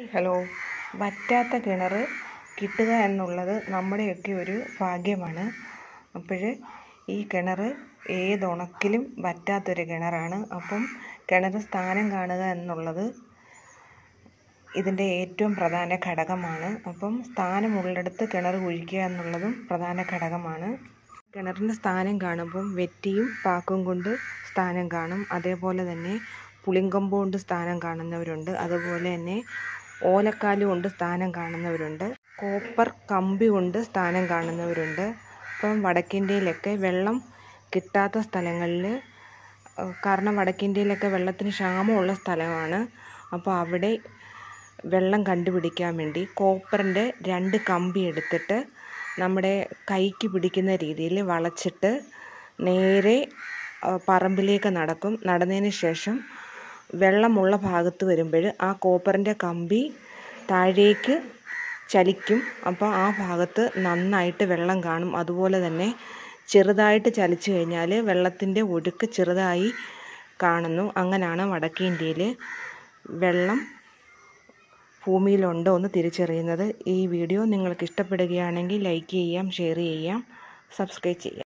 Hello. വറ്റാത്ത കിണർ കിട്ടുക എന്നുള്ളത് നമ്മുടെയൊക്കെ ഒരു ഭാഗ്യമാണ്. അപ്പോൾ ഈ കിണർ ഏതുണക്കിലും വറ്റാത്തൊരു കിണറാണ്. അപ്പം കിണർ സ്ഥാനം കാണുക എന്നുള്ളത് ഇതിൻ്റെ ഏറ്റവും പ്രധാന ഘടകമാണ്. അപ്പം സ്ഥാനമുള്ളിടത്ത് കിണർ കുഴിക്കുക എന്നുള്ളതും പ്രധാന ഘടകമാണ്. കിണറിൻ്റെ സ്ഥാനം കാണുമ്പം വെറ്റിയും പാക്കും കൊണ്ട് സ്ഥാനം കാണും. അതേപോലെ തന്നെ പുളിങ്കമ്പ് കൊണ്ട് സ്ഥാനം കാണുന്നവരുണ്ട്. അതുപോലെ തന്നെ ഓലക്കാല് കൊണ്ട് സ്ഥാനം കാണുന്നവരുണ്ട്. കോപ്പർ കമ്പി കൊണ്ട് സ്ഥാനം കാണുന്നവരുണ്ട്. ഇപ്പം വടക്കേന്ത്യയിലൊക്കെ വെള്ളം കിട്ടാത്ത സ്ഥലങ്ങളിൽ, കാരണം വടക്കേന്ത്യയിലൊക്കെ വെള്ളത്തിന് ക്ഷാമമുള്ള സ്ഥലമാണ്. അപ്പോൾ അവിടെ വെള്ളം കണ്ടുപിടിക്കാൻ വേണ്ടി കോപ്പറിൻ്റെ 2 കമ്പി എടുത്തിട്ട് നമ്മുടെ കൈക്ക് പിടിക്കുന്ന രീതിയിൽ വളച്ചിട്ട് നേരെ പറമ്പിലേക്ക് നടക്കും. നടന്നതിന് ശേഷം വെള്ളമുള്ള ഭാഗത്ത് വരുമ്പോൾ ആ കോപ്പറിൻ്റെ കമ്പി താഴേക്ക് ചലിക്കും. അപ്പോൾ ആ ഭാഗത്ത് നന്നായിട്ട് വെള്ളം കാണും. അതുപോലെ തന്നെ ചെറുതായിട്ട് ചലിച്ചു കഴിഞ്ഞാൽ വെള്ളത്തിൻ്റെ ഒഴുക്ക് ചെറുതായി കാണുന്നു. അങ്ങനെയാണ് വടക്കേ ഇന്ത്യയിൽ വെള്ളം ഭൂമിയിലുണ്ടോ എന്ന് തിരിച്ചറിയുന്നത്. ഈ വീഡിയോ നിങ്ങൾക്ക് ഇഷ്ടപ്പെടുകയാണെങ്കിൽ ലൈക്ക് ചെയ്യാം, ഷെയർ ചെയ്യാം, സബ്സ്ക്രൈബ് ചെയ്യാം.